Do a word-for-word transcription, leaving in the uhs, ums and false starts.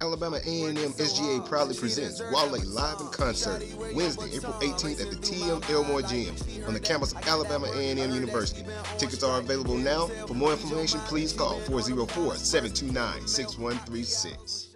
Alabama A and M S G A proudly presents Wale live in concert Wednesday, April eighteenth at the T M Elmore Gym on the campus of Alabama A and M University. Tickets are available now. For more information, please call four oh four, seven two nine, six one three six.